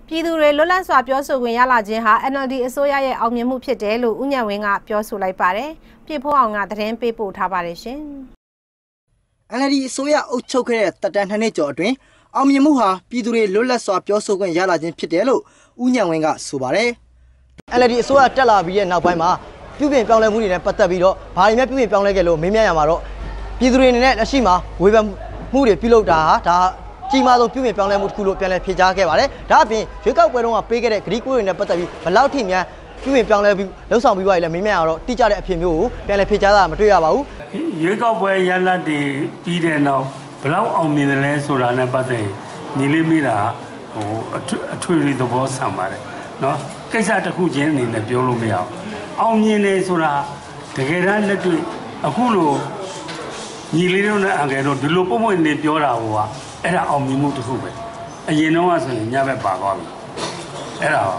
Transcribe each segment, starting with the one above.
ပြည်သူတွေလွတ်လပ်စွာပြောဆိုခွင့်ရလာခြင်းဟာ NLD အစိုးရရဲ့အောင်မြင်မှုဖြစ်တယ်လို့ဦးညံဝင်းကပြောဆိုလိုက်ပါတယ်။ပြည်ဖို့အောင်ကသတင်းပေးပို့ထားပါတယ်ရှင်။ NLD အစိုးရအုပ်ချုပ်ခဲ့တဲ့တပ်တန်း2နှစ်ကျော်အတွင်းအောင်မြင်မှုဟာပြည်သူတွေလွတ်လပ်စွာပြောဆိုခွင့်ရလာခြင်းဖြစ်တယ်လို့ဦးညံဝင်းကဆိုပါတယ်။ NLD အစိုးရတက်လာပြီးတဲ့နောက်ပိုင်းမှာပြုပြင်ပြောင်းလဲမှုတွေနဲ့ပတ်သက်ပြီးတော့ဘာတွေများပြုပြင်ပြောင်းလဲခဲ့လို့မေးမြန်းရမှာတော့ပြည်သူတွေအနေနဲ့လက်ရှိမှာဝေဖန်မှုတွေပြုလုပ်တာဟာဒါကြီးမားဆုံးပြုပြင်ပြောင်းလဲမှုတစ်ခုလို့ပြန်လည်ဖြေကြားခဲ့ပါတယ်။ဒါအပြင်ရွေးကောက်ပွဲတုန်းကပေးခဲ့တဲ့ဂရီးကိုတွေနဲ့ပတ်သက်ပြီးဘယ်လောက်ထိများပြုပြင်ပြောင်းလဲပြီးလှုပ်ဆောင်ပြီးပါလဲမေးမြန်းရတော့တိကျတဲ့အဖြစ်မျိုးကိုပြန်လည်ဖြေကြားတာမတွေ့ရပါဘူး။ရွေးကောက်ပွဲရလဒ်တွေပြီးတဲ့နောက်ဘယ်လောက်အောင်မြင်တယ်လဲဆိုတာနဲ့ပတ်သက်ညီလေးမိတာအထွေထွေသဘောဆန်ပါတယ်နော်ကိစ္စတစ်ခုချင်းအနေနဲ့ပြောလို့မရအောင်အောင်မြင်တယ်ဆိုတာတကယ်တမ်းလက်တွေ့အခုလိုညီလေးတို့နဲ့အငယ်တို့ဒီလိုပုံမှန်နေပြောတာဟိုကအဲ့ဒါအောင်မြင်မှုတစ်ခုပဲအရင်တော့ဆိုရင်ညဘက်ပါသွားပြီအဲ့ဒါ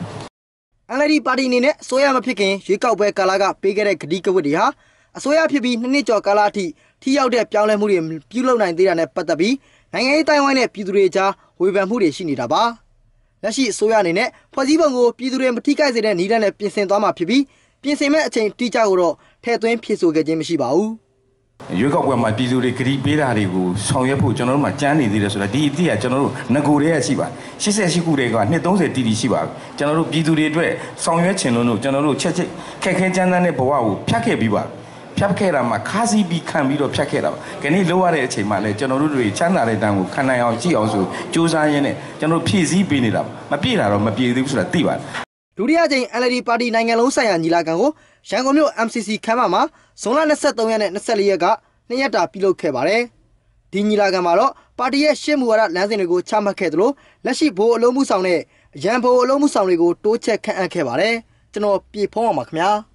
NLD ပါတီအနေနဲ့အစိုးရမဖြစ်ခင်ရွေးကောက်ပွဲကာလကပေးခဲ့တဲ့ဂတိကဝတ်တွေဟာအစိုးရဖြစ်ပြီး2နှစ်ကျော်ကာလအထိထိရောက်တဲ့ပြောင်းလဲမှုတွေပြုလုပ်နိုင်သေးတာနဲ့ပတ်သက်ပြီးနိုင်ငံရေးတိုင်းဝိုင်းနဲ့ပြည်သူတွေကြားဝေဖန်မှုတွေရှိနေတာပါလက်ရှိအစိုးရအနေနဲ့ဖွဲ့စည်းပုံကိုပြည်သူတွေမထိခိုက်စေတဲ့နည်းလမ်းနဲ့ပြင်ဆင်သွားမှာဖြစ်ပြီးပြင်ဆင်မဲ့အချိန်တိကျကိုတော့ထည့်သွင်းဖြည့်ဆို့ခဲ့ခြင်းမရှိပါဘူးရွေးကောက်ပွဲမှာပြည်သူတွေဂရီပေးတာတွေကိုဆောင်ရွက်ဖို့ကျွန်တော်တို့မှာကြမ်းနေသေးတယ်ဆိုတာဒီအသည့်ကကျွန်တော်တို့ငကိုတွေကရှိပါ88ခုတည်းကနှစ်30တီတီရှိပါကျွန်တော်တို့ပြည်သူတွေအတွက်ဆောင်ရွက်ခြင်းလို့ကျွန်တော်တို့ချက်ခက်ခဲကြမ်းတမ်းတဲ့ဘဝကိုဖြတ်ခဲ့ပြီးပါဖြတ်ခဲ့တာမှာခါးစီးပြီးခံပြီးတော့ဖြတ်ခဲ့တာပါခဏလောက်ရတဲ့အချိန်မှာလည်းကျွန်တော်တို့တွေချမ်းသာတဲ့တန်းကိုခံနိုင်အောင်ကြည့်အောင်ဆိုစူးစမ်းရင်းနဲ့ကျွန်တော်ဖြည့်ဆည်းပေးနေတာမပြည့်တာတော့မပြည့်သေးဘူးဆိုတာသိပါတယ်ဒုတိယကြိမ် NLD ပါတီနိုင်ငံလုံးဆိုင်ရာညီလာခံကိုရန်ကုန်မြို့ MCC ခန်းမမှာဇွန်လ23ရက်နဲ့24ရက်က2ရက်တာပြုလုပ်ခဲ့ပါတယ်။ဒီညီလာခံမှာတော့ပါတီရဲ့ရှေ့မူဝါဒလမ်းစဉ်တွေကိုချမှတ်ခဲ့သလိုလက်ရှိဘိုးအလုံးမှုဆောင်နဲ့ရန်ဘိုးအလုံးမှုဆောင်တွေကိုတိုးချက်ခန့်အပ်ခဲ့ပါတယ်။ကျွန်တော်ပြေဖုံးအောင်ပါခင်ဗျာ။